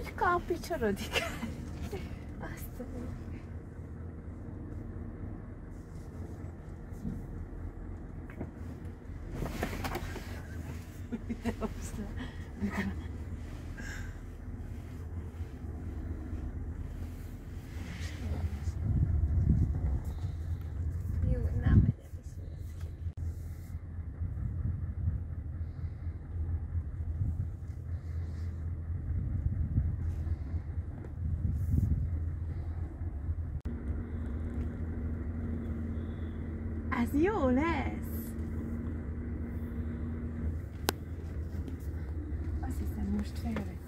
Hogy kápicsorodik? Azt jó, nem megy el a szület. Ez jó lesz! Azt hiszem most felvett.